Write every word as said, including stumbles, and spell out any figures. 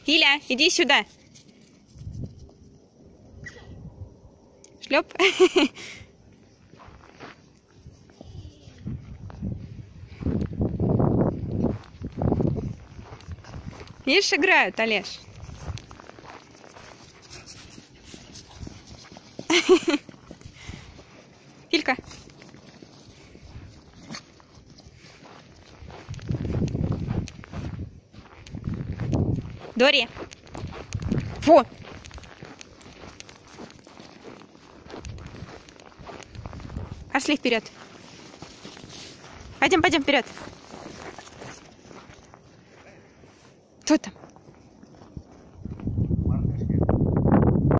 Филя, иди сюда. Шлеп. Видишь, играют, Олеж. Филька. Дори. Фу. Пошли вперед. Пойдем, пойдем вперед. Кто там?